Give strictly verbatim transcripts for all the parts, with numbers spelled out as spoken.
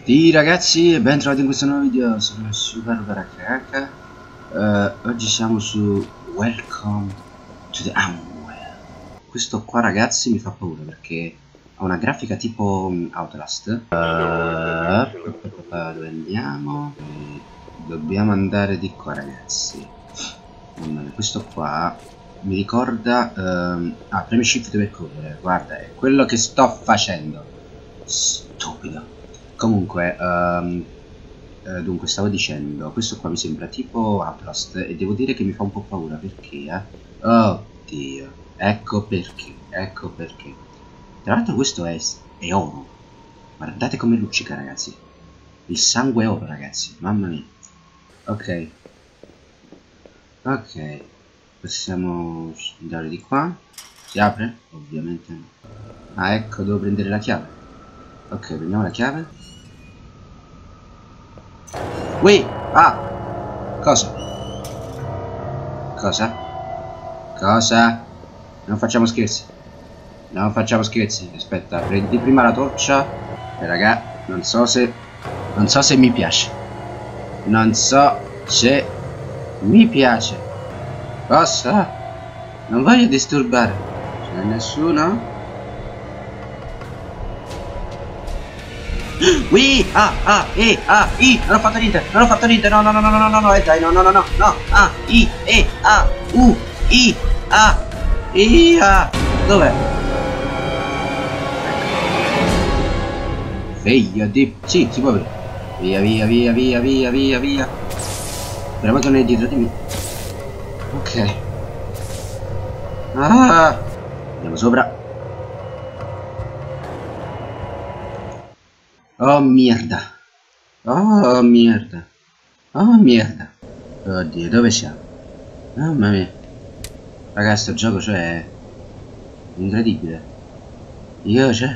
Sì ragazzi, ben trovati in questo nuovo video, sono Super Baracca. uh, Oggi siamo su Welcome to the Underworld. Questo qua ragazzi mi fa paura perché ha una grafica tipo um, Outlast. uh, Dove andiamo? Eh, dobbiamo andare di qua ragazzi. Questo qua mi ricorda um, ah, premi shift per correre. Guarda, è quello che sto facendo. Stupido. Comunque, um, eh, dunque stavo dicendo, questo qua mi sembra tipo Outlast e devo dire che mi fa un po' paura perché, eh? Oddio, ecco perché, ecco perché. Tra l'altro questo è, è oro. Guardate come luccica ragazzi. Il sangue è oro ragazzi, mamma mia. Ok. Ok. Possiamo andare di qua. Si apre? Ovviamente no. Ah ecco, devo prendere la chiave. Ok, prendiamo la chiave. Ui! Ah! Cosa? Cosa? Cosa? Non facciamo scherzi. Non facciamo scherzi. Aspetta, prendi prima la torcia. E raga, non so se... Non so se mi piace. Non so se mi piace. Cosa? Non voglio disturbare. C'è nessuno? Ui! Ah! Ah! E! Ah! I! Non ho fatto niente! Non ho fatto niente! No! No! No! No! No! No! No! E dai! No! No! No! No! No! Ah! I! E! A! U! I! A! I! A! Dov'è? Figlio di... Sì! Si può aprire! Via! Via! Via! Via! Via! Via! Via! Speriamo che non è dietro di me. Ok. Ah! Andiamo sopra. Oh merda. Oh merda. Oh merda. Oddio, dove siamo? Mamma mia. Ragazzi, sto gioco cioè è incredibile. Io cioè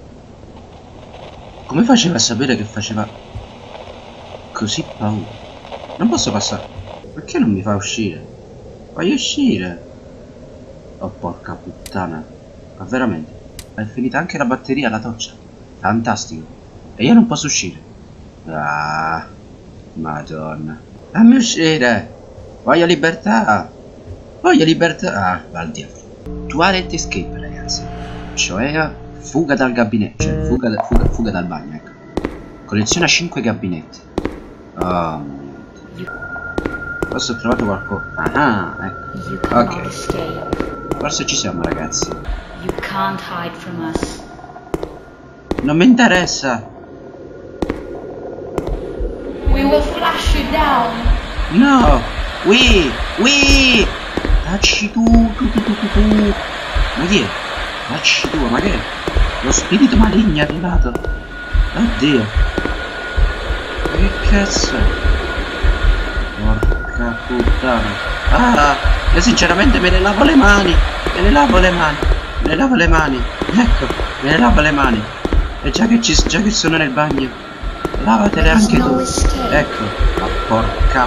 come faceva a sapere che faceva così paura? Non posso passare. Perché non mi fa uscire? Voglio uscire. Oh porca puttana. Ma veramente? È finita anche la batteria alla torcia. Fantastico. E io non posso uscire. Ah, madonna. Fammi uscire. Voglio libertà. Voglio libertà. Ah, va al diavolo. Toilet escape ragazzi. Cioè fuga dal gabinetto. Cioè fuga, da, fuga, fuga dal bagno, ecco. Colleziona cinque gabinetti. Oh mio Dio. Forse ho trovato qualcosa. Ah, ecco. Ok. Forse ci siamo ragazzi. You can't hide from us. Non mi interessa. We will flash you down. No! Ui! Ui! Dacci tu, tu, tu, tu, tu, tu. Ma chi è? Dacci tu, ma che è? Lo spirito maligno è arrivato. Oddio. Ma che cazzo è? Porca puttana. Ah! Io sinceramente me ne lavo le mani. Me ne lavo le mani. Me ne lavo le mani. Ecco, me ne lavo le mani. E già che, ci, già che sono nel bagno, lavatele anche tu. Ecco. Ma porca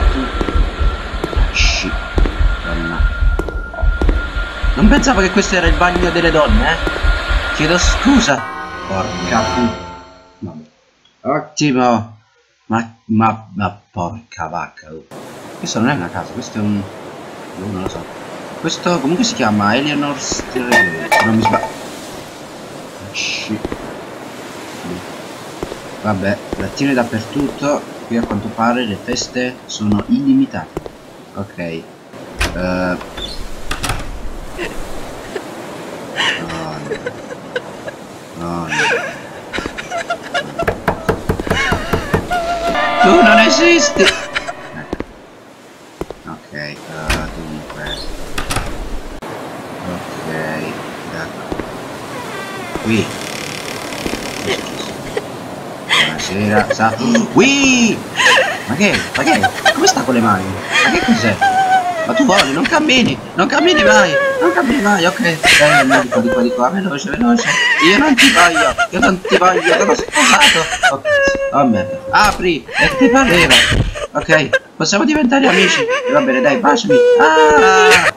puttana. Non pensavo che questo era il bagno delle donne, eh. Chiedo scusa. Porca puttana. Vabbè. Ottimo. Ma, ma, ma porca vacca. Oh. Questo non è una casa, questo è un... Io non lo so. Questo comunque si chiama Eleanor Street. Se non mi sbaglio. Vabbè, lattine dappertutto. Qui a quanto pare le feste sono illimitate. Ok. Uh... Oh, no. Oh, no. Tu non esisti. Ok, uh, dunque. Ok, ecco. Qui. Buonasera, sa. Ui! Ma che? Ma che? Come sta con le mani? Ma che cos'è? Ma tu vuoi? Non cammini! Non cammini mai! Non cammini mai, ok? Eh, di qua, di qua, di qua, veloce, veloce. Io non ti voglio! Io non ti voglio! Sono sposato! Ok. Oh merda. Apri! E ti pareva! Ok, possiamo diventare amici? Va bene, dai, baciami! Ah!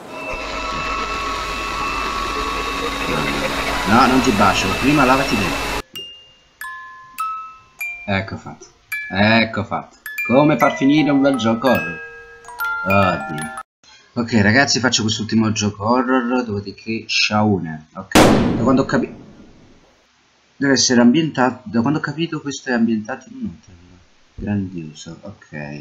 No, non ti bacio, prima lavati dentro. Ecco fatto. Ecco fatto. Come far finire un bel gioco horror. Oddio. Ok ragazzi, faccio quest'ultimo gioco horror, dopodiché Shaune. Ok. Da quando ho capito... Deve essere ambientato... Da quando ho capito questo è ambientato in un hotel. Grandioso. Ok.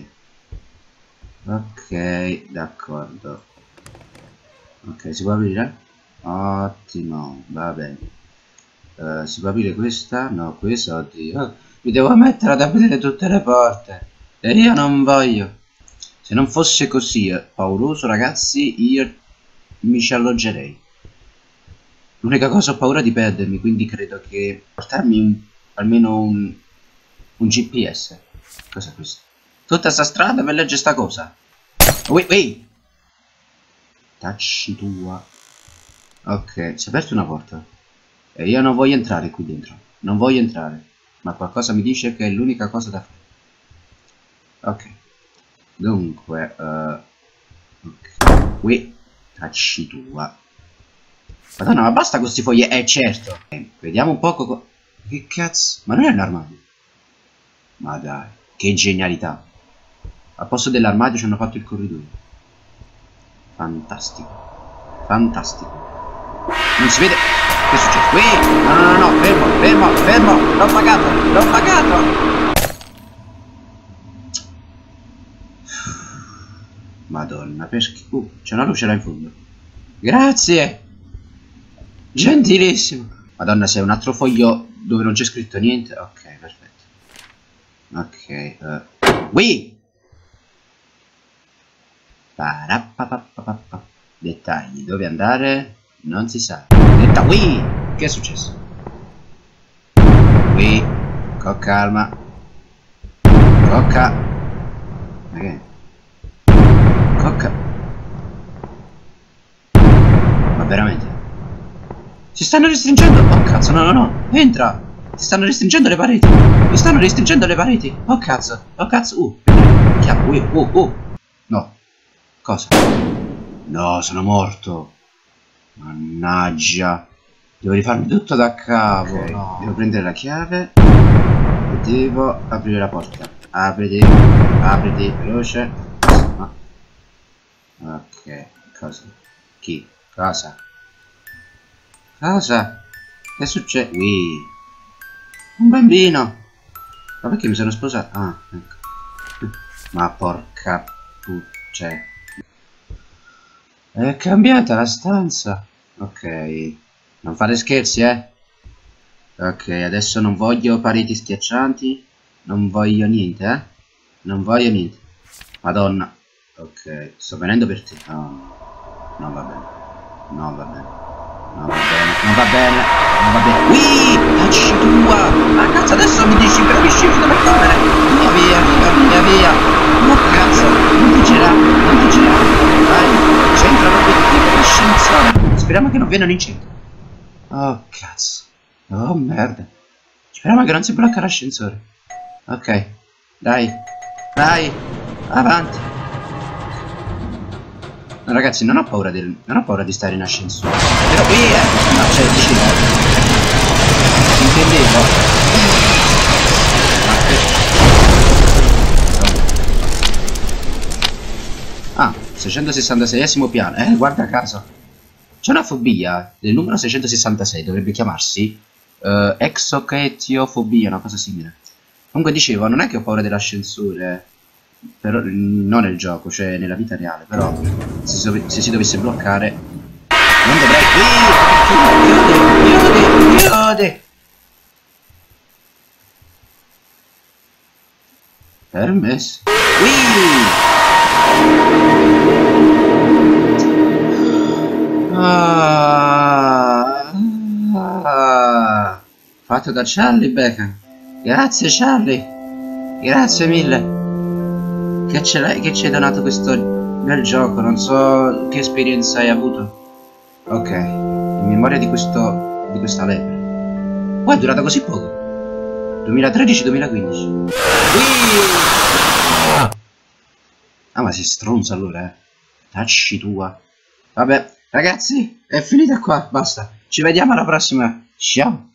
Ok, d'accordo. Ok, si può aprire? Ottimo, va bene. Uh, si può aprire questa? No, questa, oddio. Oh, mi devo mettere ad aprire tutte le porte. E io non voglio. Se non fosse così eh, pauroso, ragazzi, io mi ci alloggerei. L'unica cosa, ho paura di perdermi, quindi credo che portarmi un, almeno un, un G P S. Cos'è questo? Tutta sta strada per leggere sta cosa. Wait, wait. Tacci tua. Ok, si è aperta una porta. E io non voglio entrare qui dentro. Non voglio entrare. Ma qualcosa mi dice che è l'unica cosa da fare. Ok. Dunque, uh, ok. Qui, tacci tua. Madonna, ma basta con questi fogli. Eh, certo. Eh, vediamo un poco. Che cazzo? Ma non è un armadio. Ma dai, che genialità. Al posto dell'armadio ci hanno fatto il corridoio. Fantastico. Fantastico. Non si vede. Che succede? Qui! No, no, no, no, fermo, fermo, fermo. L'ho pagato, l'ho pagato. Madonna, perché... Uh, c'è una luce là in fondo. Grazie. Gentilissimo. Madonna, c'è un altro foglio dove non c'è scritto niente. Ok, perfetto. Ok, uh. Qui! Parapapapapapa. Dettagli, dove andare? Non si sa. Detta qui! Che è successo? Qui, con calma. Cocca. Ma che? Cocca. Ma veramente? Si stanno restringendo. Oh cazzo, no, no, no. Entra. Si stanno restringendo le pareti. Mi stanno restringendo le pareti. Oh cazzo. Oh cazzo. Uh. Chiamo. Uh, uh, uh. No. Cosa? No, sono morto. Mannaggia. Devo rifarmi tutto da capo. Okay. No. Devo prendere la chiave. E devo aprire la porta. Apriti. Apriti. Veloce. No. Ok. Cosa? Chi? Cosa? Cosa? Che succede? Qui. Un bambino. Ma perché mi sono sposato? Ah, ecco. Ma porca puttana. È cambiata la stanza. Ok. Non fare scherzi, eh. Ok, adesso non voglio pareti schiaccianti. Non voglio niente, eh. Non voglio niente. Madonna. Ok, sto venendo per te. No. Non va bene. Non va bene. Non va bene. Non va bene. Non va bene. Ui! Tacci tua! Ma cazzo, adesso mi dici per uscire dove correre. Via via, via, via, via. Ma cazzo, non ti gira. Non ti gira. Dai, c'entra l'obiettivo dell'ascensore. Speriamo che non viene un incendio. Oh cazzo. Oh merda. Speriamo che non si blocca l'ascensore. Ok. Dai. Dai. Avanti. No, ragazzi, non ho paura del. Non ho paura di stare in ascensore. Però qui eh. No, c'è vicino. Intendevo. Ah, seicentosessantaseiesimo piano. Eh, guarda caso. C'è una fobia del numero seicentosessantasei, dovrebbe chiamarsi uh, exocretiofobia, una cosa simile. Comunque dicevo, non è che ho paura dell'ascensore, però non nel gioco, cioè nella vita reale, però se si, se si dovesse bloccare non dovrei... Chiude, chiude, chiude! Permesso. Ah, ah, fatto da Charlie Beckham. Grazie Charlie. Grazie mille. Che ce l'hai, che ci hai donato questo bel gioco. Non so che esperienza hai avuto. Ok. In memoria di questo. di questa lepre. Poi è durata così poco. duemilatredici duemilaquindici. Ah. ah ma si stronza allora, eh. Tacci tua. Vabbè. Ragazzi, è finita qua, basta. Ci vediamo alla prossima. Ciao.